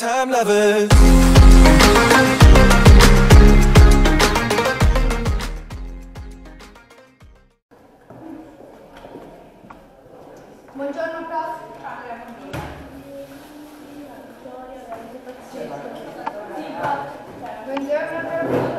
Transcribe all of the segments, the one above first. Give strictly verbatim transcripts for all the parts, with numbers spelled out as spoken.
part-time lovers. Buongiorno prof. Buongiorno prof.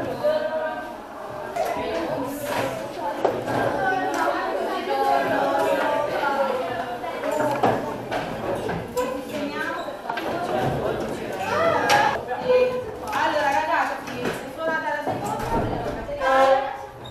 Allora ragazzi, suonate alla seconda.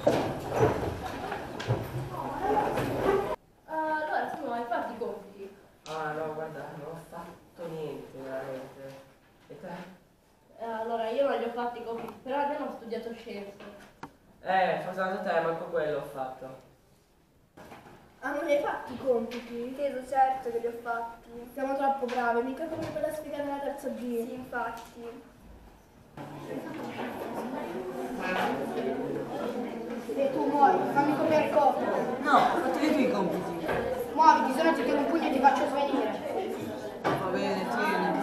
Allora, tu hai fatto i compiti? Ah no, guarda, non ho fatto niente veramente. E te? Eh, allora, io non li ho fatti i compiti, però almeno ho studiato scienze. Eh, fasato te, manco quello ho fatto. Ah, non li hai fatti i compiti? Credo certo che li ho fatti. Siamo troppo bravi, mica come quella sfiga della terza G. Sì, infatti. E tu muovi, fammi copiare il compito. No, fateli tu i compiti. Muoviti, se no ti tiro un pugno e ti faccio svenire. Va bene, tieni.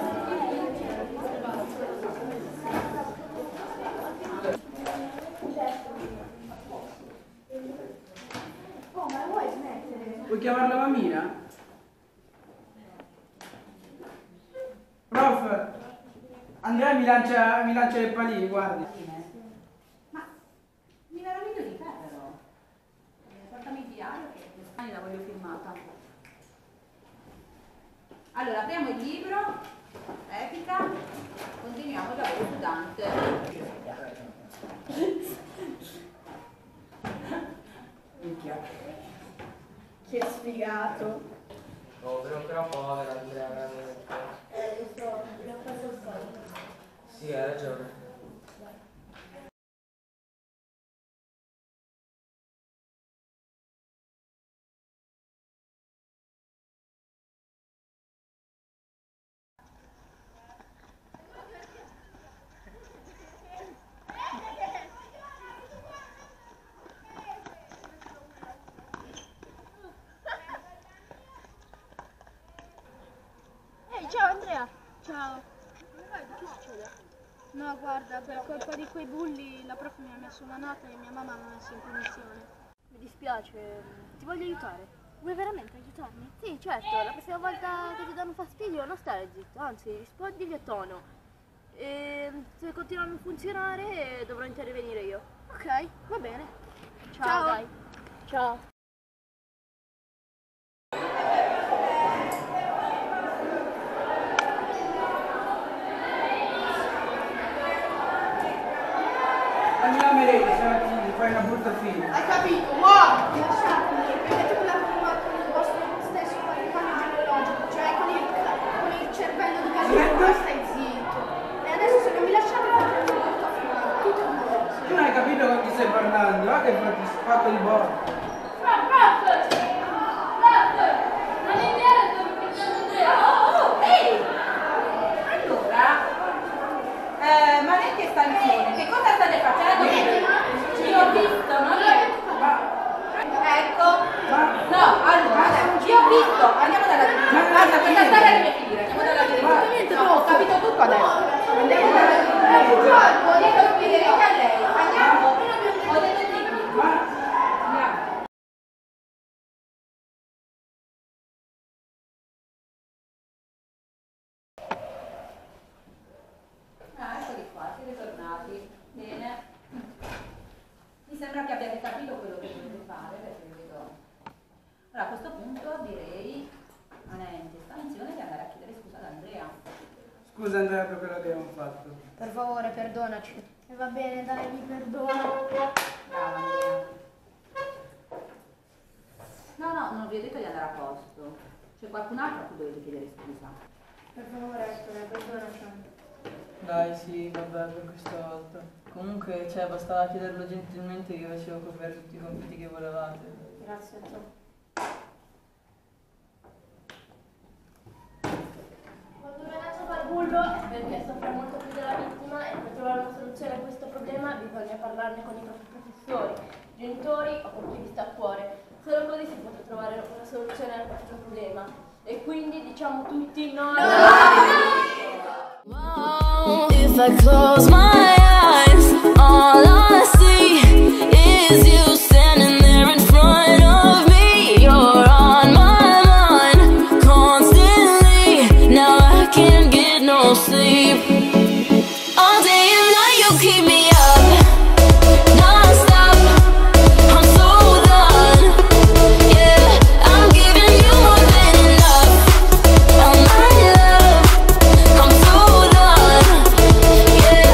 Oh, ma vuoi smettere? Vuoi chiamare la mammina? Prof, Andrea mi lancia, mi lancia le palline, guardi. Ma mi meraviglio di te però. Portami il diario che domani la voglio firmata. Allora, apriamo il libro, epica, continuiamo da studente. Minchia. Che sfigato. Povero, però povero Andrea, veramente. Eh, lo so, abbiamo fatto il solito. Sì, hai ragione. Ehi, ciao Andrea! Ciao! Come vai? Che succede? No, guarda, per colpa di quei bulli la prof mi ha messo una nota e mia mamma mi ha messo in punizione. Mi dispiace, ti voglio aiutare. Vuoi veramente aiutarmi? Sì, certo, la prossima volta che ti danno fastidio non stare zitto, anzi rispondigli a tono. E se continua a non funzionare dovrò intervenire io. Ok, va bene. Ciao, Ciao. Dai. Ciao. Dammi la merenda, se no ti fai una brutta fine. Hai capito? Muoviti! Lasciatemi, prendete quella prima con il vostro stesso patrimonio genealogico, cioè con il, con il cervello di casa, stai zitto. E adesso se non mi lasciate fate una brutta fine, tutto il mondo. Tu non hai capito con chi stai parlando, va che fai fatto di bordo. Allora, eh, ma lei che sta insieme? Che cosa state facendo? Io ho visto, non è? Ecco. No, allora, adesso, io ho visto, andiamo dalla direttrice. Basta, questa storia deve finire, andiamo dalla direttrice. No, ho capito tutto adesso. Andiamo dalla direttrice. Ho detto spiegherete a lei. Andiamo. Ho detto dimmi. Andiamo. Ah, eccoli qua, siete tornati. Bene. Mi sembra che abbiate capito quello che dovete fare, perché vedo. Allora, a questo punto direi, non è in tentazione di andare a chiedere scusa ad Andrea. Scusa Andrea per quello che abbiamo fatto. Per favore, perdonaci. E va bene, dai, mi perdono. Brava Andrea. No, no, non vi ho detto di andare a posto. C'è qualcun altro a cui dovete chiedere scusa. Per favore, Ettore, perdonaci. Dai, sì, vabbè, per questa volta. Comunque, cioè, bastava chiederlo gentilmente che io facevo coprire tutti i compiti che volevate. Grazie a te. Quando un ragazzo fa il bullo è perché soffre molto più della vittima e per trovare una soluzione a questo problema bisogna parlarne con i propri professori, genitori o con chi vi sta a cuore. Solo così si potrà trovare una soluzione al vostro problema. E quindi diciamo tutti no! No! If I close my eyes, all I see is you standing there in front of me. You're on my mind constantly. Now I can't get no sleep. All day and night you keep me up, non-stop. I'm so done. Yeah, I'm giving you more than enough. Oh my love, I'm so done. Yeah,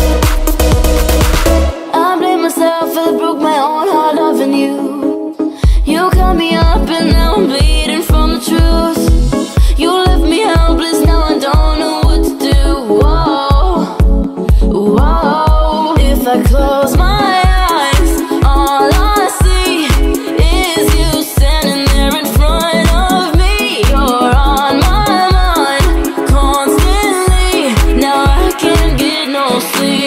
I blame myself for the broke my own heart loving you. You cut me up and now I'm bleeding from the truth. You left me helpless, now I don't know what to do. Whoa, whoa. If I close my eyes, all I see is you standing there in front of me. You're on my mind constantly. Now I can't get no sleep.